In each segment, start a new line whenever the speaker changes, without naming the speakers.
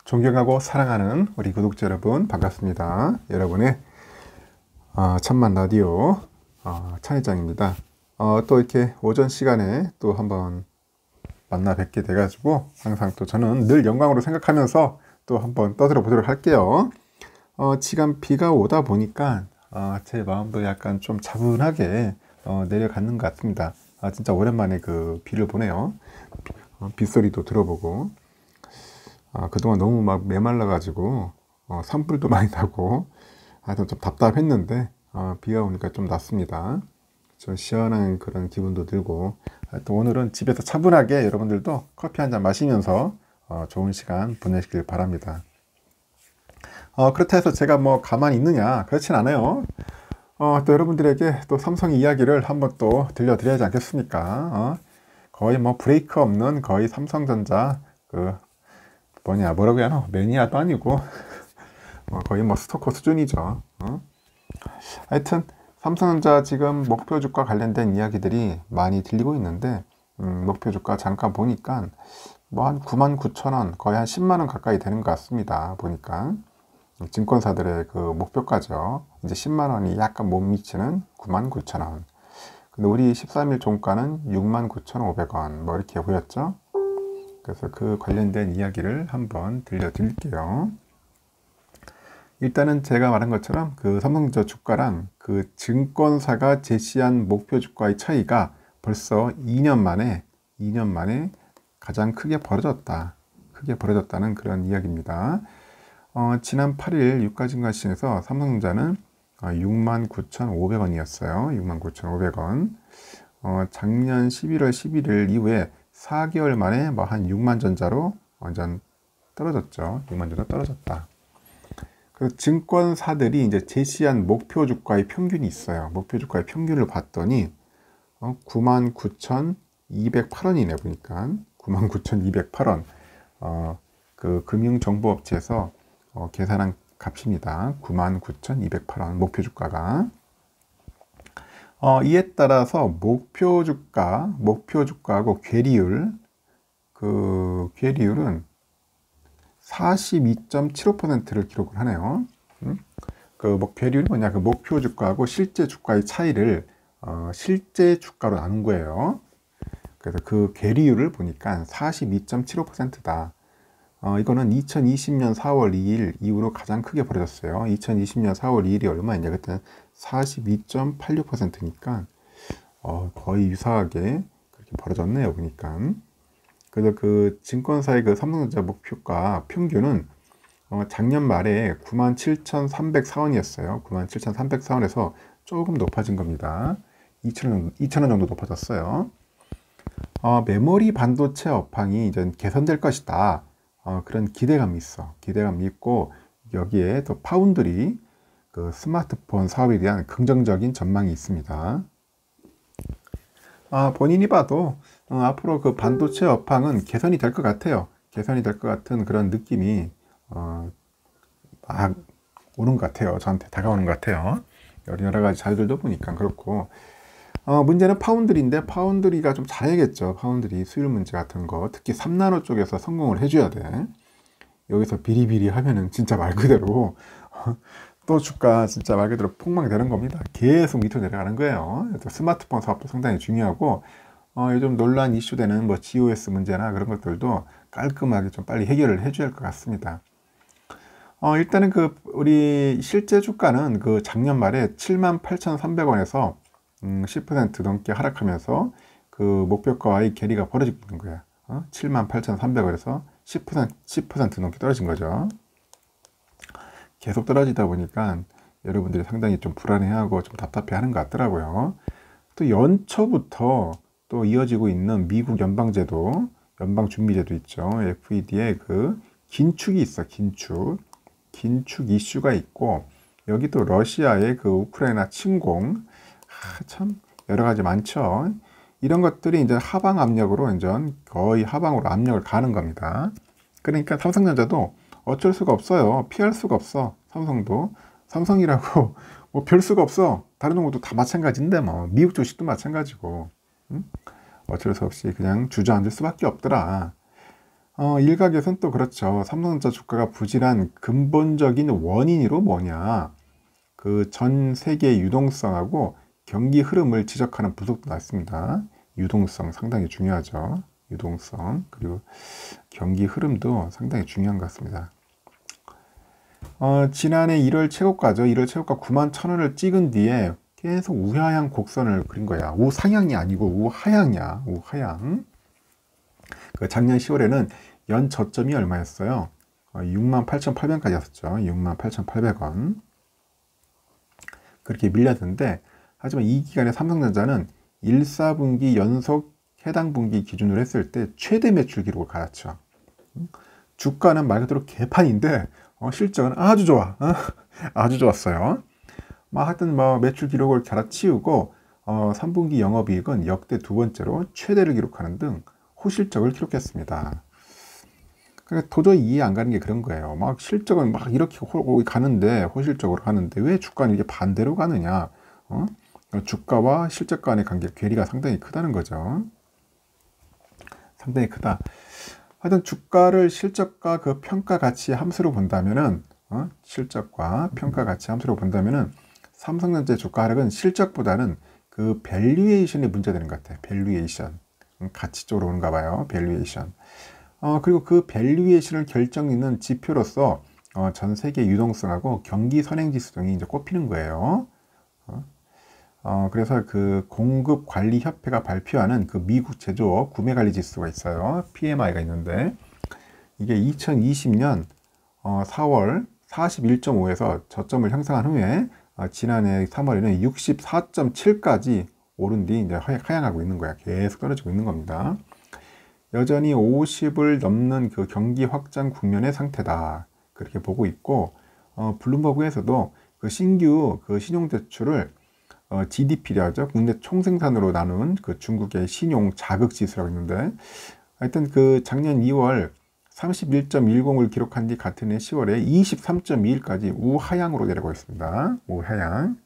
존경하고 사랑하는 우리 구독자 여러분 반갑습니다. 여러분의 천만 라디오 찬희장입니다. 또 이렇게 오전 시간에 또 한번 만나 뵙게 돼가지고 항상 또 저는 늘 영광으로 생각하면서 또 한번 떠들어 보도록 할게요. 지금 비가 오다 보니까 제 마음도 약간 좀 차분하게 내려가는 것 같습니다. 진짜 오랜만에 그 비를 보네요. 빗소리도 들어보고 그동안 너무 막 메말라가지고 산불도 많이 나고 하여튼 좀 답답했는데 비가 오니까 좀 낫습니다. 좀 시원한 그런 기분도 들고 하여튼 오늘은 집에서 차분하게 여러분들도 커피 한잔 마시면서 좋은 시간 보내시길 바랍니다. 그렇다 해서 제가 뭐 가만히 있느냐 그렇진 않아요. 또 여러분들에게 또 삼성 이야기를 한번 또 들려드려야지 않겠습니까? 거의 뭐 브레이크 없는 거의 삼성전자 뭐라고 해야 하나 매니아도 아니고 거의 뭐 스토커 수준이죠. 하여튼 삼성전자 지금 목표 주가 관련된 이야기들이 많이 들리고 있는데 목표 주가 잠깐 보니까 뭐 한 99,000원 거의 한 10만원 가까이 되는 것 같습니다. 보니까 증권사들의 그 목표가죠. 이제 10만원이 약간 못 미치는 99,000원. 근데 우리 13일 종가는 69,500원 뭐 이렇게 보였죠. 그래서 그 관련된 이야기를 한번 들려드릴게요. 일단은 제가 말한 것처럼 그 삼성전자 주가랑 그 증권사가 제시한 목표 주가의 차이가 벌써 2년 만에 가장 크게 벌어졌다는 그런 이야기입니다. 지난 8일 유가증권시장에서 삼성전자는 69,500원이었어요. 69,500원. 작년 11월 11일 이후에 4개월 만에 뭐 한 6만 전자로 완전 떨어졌죠. 6만 전자 떨어졌다. 그 증권사들이 이제 제시한 목표 주가의 평균이 있어요. 목표 주가의 평균을 봤더니 99,208원이네 보니까 99,208원. 그 금융정보업체에서 계산한 값입니다. 99,208원 목표 주가가. 이에 따라서 목표 주가하고 괴리율은 42.75%를 기록을 하네요. 괴리율이 뭐냐? 그 목표 주가하고 실제 주가의 차이를 실제 주가로 나눈 거예요. 그래서 그 괴리율을 보니까 42.75%다. 이거는 2020년 4월 2일 이후로 가장 크게 벌어졌어요. 2020년 4월 2일이 얼마였냐? 그때는 42.86%니까 거의 유사하게 그렇게 벌어졌네요. 보니까. 그래서 그 증권사의 그 삼성전자 목표가 평균은 작년 말에 97,304원이었어요. 97,304원에서 조금 높아진 겁니다. 2,000원 정도 높아졌어요. 메모리 반도체 업황이 이제 개선될 것이다. 그런 기대감이 있고 여기에 또 파운드리 그 스마트폰 사업에 대한 긍정적인 전망이 있습니다. 본인이 봐도 앞으로 그 반도체 업황은 개선이 될 것 같아요. 개선이 될 것 같은 그런 느낌이 막 오는 것 같아요. 저한테 다가오는 것 같아요. 여러 가지 자료들도 보니까 그렇고 문제는 파운드리인데 파운드리가 좀 잘해야겠죠. 파운드리 수율 문제 같은 거 특히 3나노 쪽에서 성공을 해줘야 돼. 여기서 비리비리 하면은 진짜 말 그대로 또 주가 진짜 말 그대로 폭망되는 겁니다. 계속 밑으로 내려가는 거예요. 스마트폰 사업도 상당히 중요하고 요즘 논란 이슈되는 뭐 GOS 문제나 그런 것들도 깔끔하게 좀 빨리 해결을 해줘야 할 것 같습니다. 일단은 그 우리 실제 주가는 그 작년 말에 78,300원에서 10% 넘게 하락하면서 그 목표가와의 괴리가 벌어지고 있는 거야. 78,300원에서 10% 넘게 떨어진 거죠. 계속 떨어지다 보니까 여러분들이 상당히 좀 불안해하고 좀 답답해하는 것 같더라고요. 또 연초부터 또 이어지고 있는 미국 연방준비제도 있죠. FED의 그 긴축이 있어. 긴축 이슈가 있고 여기 또 러시아의 그 우크라이나 침공 참 여러 가지 많죠. 이런 것들이 이제 하방 압력으로 이제 거의 하방으로 압력을 가는 겁니다. 그러니까 삼성전자도 어쩔 수가 없어요. 피할 수가 없어. 삼성이라고 뭐 별 수가 없어. 다른 종목도 다 마찬가지인데 뭐 미국 주식도 마찬가지고 어쩔 수 없이 그냥 주저앉을 수밖에 없더라. 일각에서는 또 그렇죠. 삼성전자 주가가 부진한 근본적인 원인으로 뭐냐, 그 전 세계의 유동성하고 경기 흐름을 지적하는 분석도 났습니다. 유동성 상당히 중요하죠. 유동성 그리고 경기 흐름도 상당히 중요한 것 같습니다. 지난해 1월 최고가죠. 1월 최고가 91,000원을 찍은 뒤에 계속 우하향 곡선을 그린 거야. 우상향이 아니고 우하향이야. 우하향. 그 작년 10월에는 연 저점이 얼마였어요? 68,800원까지 왔었죠. 68,800원. 그렇게 밀렸는데, 하지만 이 기간에 삼성전자는 1, 4분기 연속 해당 분기 기준으로 했을 때 최대 매출 기록을 갈았죠. 주가는 말 그대로 개판인데 실적은 아주 좋아. 아주 좋았어요. 하여튼 매출 기록을 갈아치우고 3분기 영업이익은 역대 두 번째로 최대를 기록하는 등 호실적을 기록했습니다. 그러니까 도저히 이해 안 가는 게 그런 거예요. 실적은 이렇게 가는데, 호실적으로 가는데 왜 주가는 이게 반대로 가느냐. 주가와 실적 간의 관계, 괴리가 상당히 크다는 거죠. 상당히 크다. 하여튼 주가를 실적과 그 평가 가치 함수로 본다면은, 실적과 평가 가치 함수로 본다면은 삼성전자 주가 하락은 실적보다는 그 밸류에이션이 문제되는 것 같아요. 밸류에이션. 가치 쪽으로 오는가 봐요. 밸류에이션. 그리고 그 밸류에이션을 결정짓는 지표로서 전 세계 유동성하고 경기 선행지수 등이 이제 꼽히는 거예요. 그래서 그 공급관리협회가 발표하는 그 미국 제조업 구매관리지수가 있어요. PMI가 있는데, 이게 2020년 4월 41.5에서 저점을 형성한 후에 지난해 3월에는 64.7까지 오른 뒤 이제 하향하고 있는 거야. 계속 떨어지고 있는 겁니다. 여전히 50을 넘는 그 경기 확장 국면의 상태다. 그렇게 보고 있고, 블룸버그에서도 그 신규 그 신용대출을 GDP라고 하죠. 국내 총생산으로 나눈 그 중국의 신용 자극 지수라고 있는데, 하여튼 그 작년 2월 31.10을 기록한 뒤 같은 해 10월에 23.21까지 우하향으로 내려가고 있습니다. 우하향.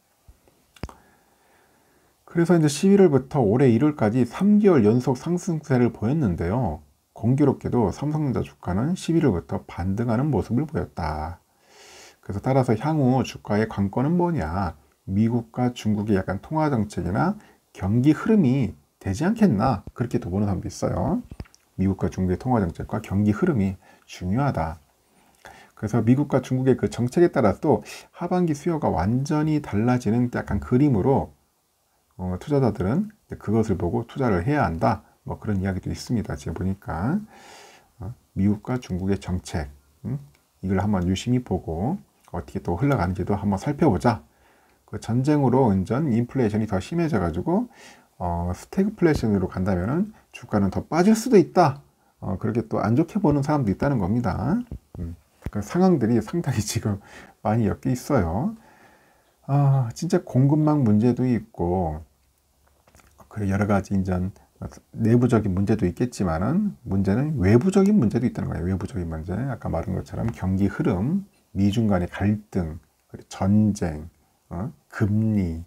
그래서 이제 11월부터 올해 1월까지 3개월 연속 상승세를 보였는데요. 공교롭게도 삼성전자 주가는 11월부터 반등하는 모습을 보였다. 그래서 따라서 향후 주가의 관건은 뭐냐? 미국과 중국의 약간 통화 정책이나 경기 흐름이 되지 않겠나? 그렇게 또 보는 사람도 있어요. 미국과 중국의 통화 정책과 경기 흐름이 중요하다. 그래서 미국과 중국의 그 정책에 따라서 또 하반기 수요가 완전히 달라지는 약간 그림으로 투자자들은 그것을 보고 투자를 해야 한다. 그런 이야기도 있습니다. 지금 보니까 미국과 중국의 정책, 이걸 한번 유심히 보고 어떻게 또 흘러가는지도 한번 살펴보자. 그 전쟁으로 인전 인플레이션이 더 심해져 가지고 스태그플레이션으로 간다면은 주가는 더 빠질 수도 있다. 그렇게 또 안 좋게 보는 사람도 있다는 겁니다. 그 상황들이 상당히 지금 많이 엮여 있어요. 진짜 공급망 문제도 있고, 그리고 여러 가지 인전 내부적인 문제도 있겠지만은 문제는 외부적인 문제도 있다는 거예요. 외부적인 문제. 아까 말한 것처럼 경기 흐름, 미중 간의 갈등, 전쟁, 금리,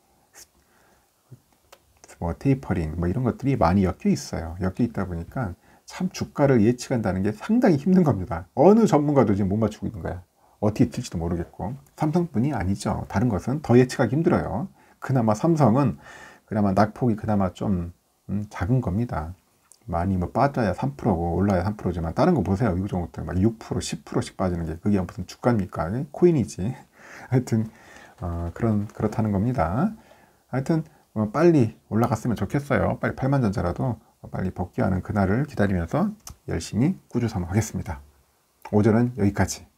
테이퍼링, 이런 것들이 많이 엮여 있어요. 엮여 있다 보니까 참 주가를 예측한다는 게 상당히 힘든 겁니다. 어느 전문가도 지금 못 맞추고 있는 거야. 어떻게 튈지도 모르겠고. 삼성뿐이 아니죠. 다른 것은 더 예측하기 힘들어요. 그나마 삼성은 그나마 낙폭이 그나마 좀 작은 겁니다. 많이 빠져야 3%고 올라야 3%지만 다른 거 보세요. 미국 정부들 막 6%, 10%씩 빠지는 게 그게 무슨 주가입니까? 코인이지. 하여튼 그렇다는 겁니다. 하여튼 빨리 올라갔으면 좋겠어요. 빨리 8만전자라도 빨리 복귀하는 그날을 기다리면서 열심히 꾸준히 하겠습니다. 오전은 여기까지.